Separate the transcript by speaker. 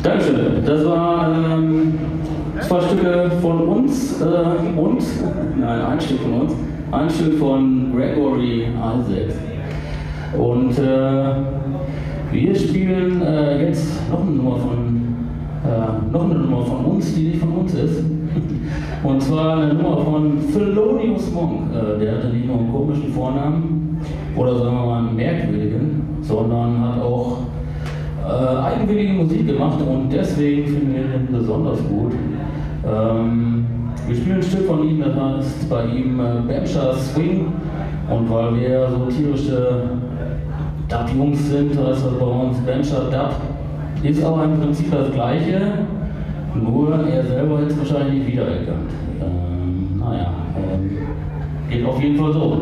Speaker 1: Dankeschön. Das war zwei Stücke von uns ein Stück von uns, ein Stück von Gregory Isaacs. Und wir spielen jetzt noch eine Nummer von uns, die nicht von uns ist. Und zwar eine Nummer von Thelonious Monk. Der hatte nicht nur einen komischen Vornamen oder sagen wir mal einen merkwürdigen, sondern hat auch eigenwillige Musik gemacht und deswegen finden wir ihn besonders gut. Wir spielen ein Stück von ihm, das heißt bei ihm Bencher Swing, und weil wir so tierische Dub-Jungs sind, heißt das bei uns Bencher Dub. Ist aber im Prinzip das Gleiche, nur er selber hätte es wahrscheinlich nicht wiedererkannt. Geht auf jeden Fall so.